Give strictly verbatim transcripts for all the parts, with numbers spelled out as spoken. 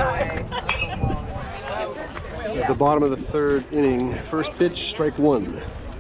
This is the bottom of the third inning. First pitch, strike one.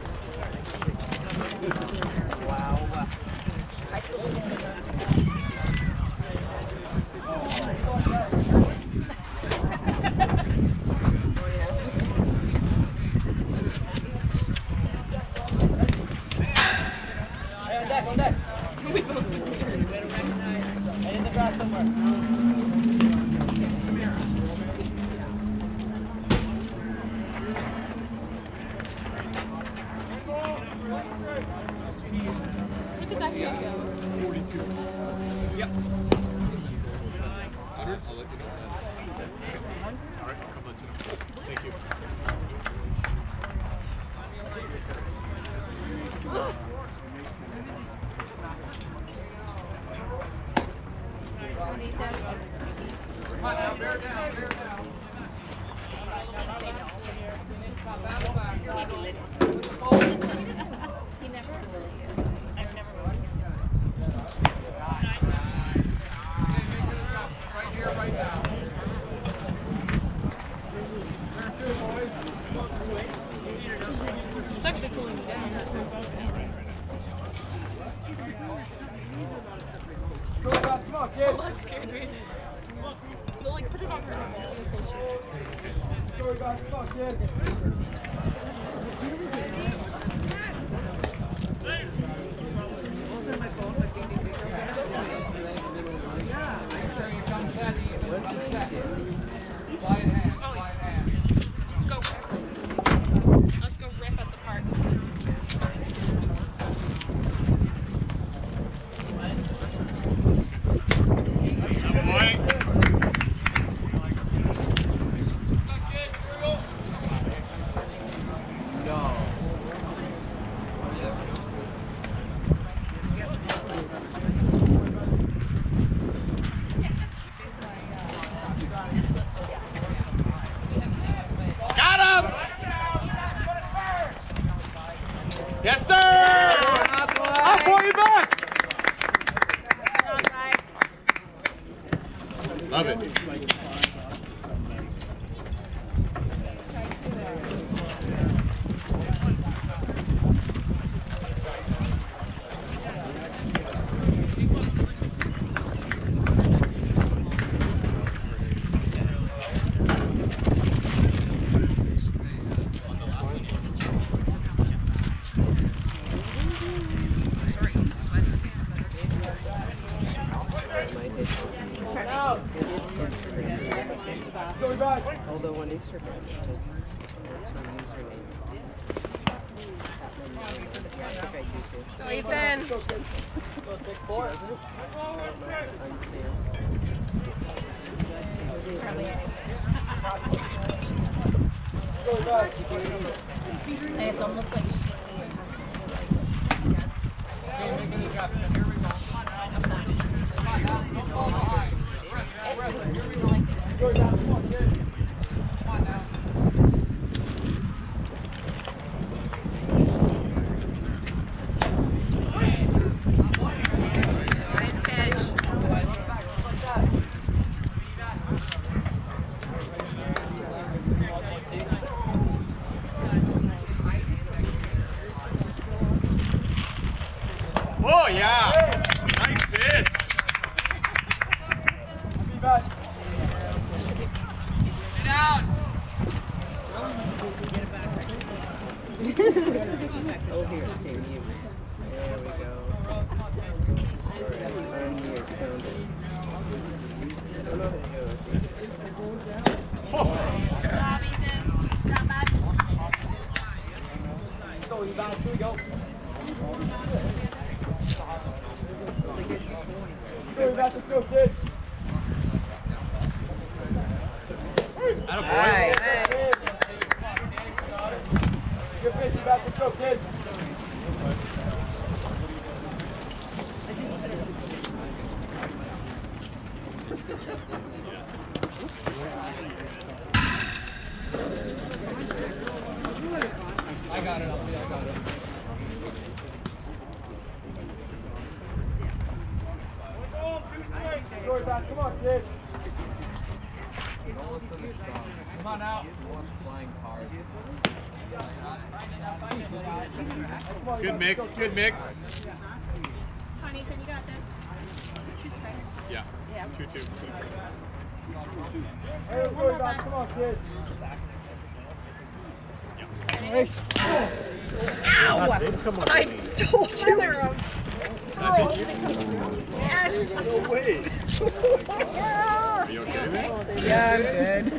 Yes, sir! I'll pull you back! Love it. Although on Instagram it says that's her username. Go, Ethan! Hey, it's almost like Oh, yeah. Nice pitch. Get down. Oh, here, here, you. There we go. Good job, Ethan. Not bad. Go, you bounce. Here we go. Go, let's go, kids. Nice. Good pitch, you back. Let's go, kids. I got it, I got it. Come on, kid. Come on out. Good mix, good mix. Huntington, you got this. Choose right. Yeah. Yeah. Two, two. Hey, boy, back. Come on, kid. Nice. Ow! Come on. I told you. Mother of pearl. Yes. No way. Are you okay with it? Yeah, I'm good.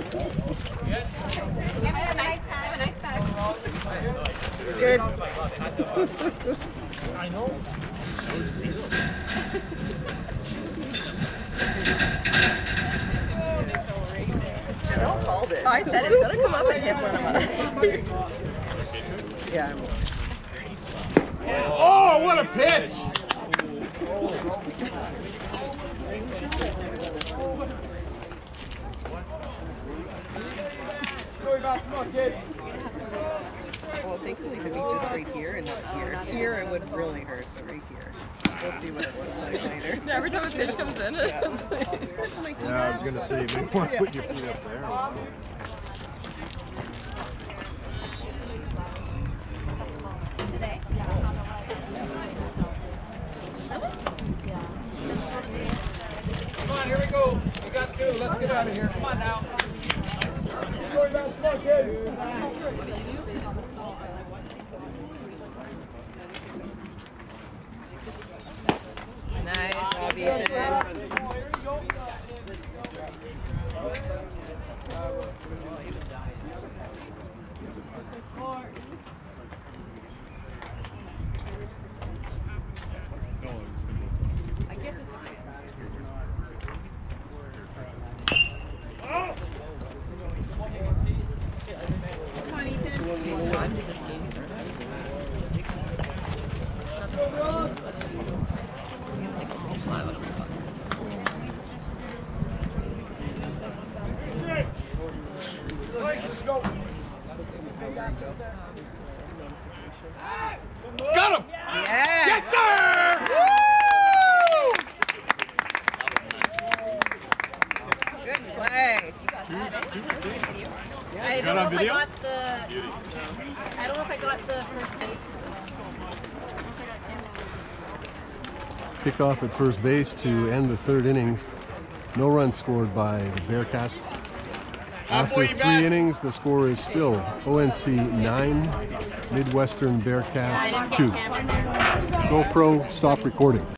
I have a nice pack. I have a nice pack. It's good. I know. Janelle called it. I said it's gonna come up and hit one of us. Yeah, I'm Oh, what a pitch! Come on, kid. Well, thankfully the beach is right here and not here. Here it would really hurt, but right here. We'll see what it looks like later. Every time a pitch comes in, it's like, Yeah, I was gonna say, maybe you want to put your feet up there. Today. Come on, here we go. We got two. Let's get out of here. Come on now. Come on, kid. nice. Love Ethan. I get this. Come on, Ethan. What time did this game start? It's like almost five o'clock. Got him! Yes. Yes, sir! Woo! Good play. I Got don't know on if I video? got the. I don't know if I got the first base. Kickoff at first base to end the third innings. No runs scored by the Bearcats. After Halfway three back. innings, the score is still O N C nine, Midwestern Bearcats two. GoPro, stop recording.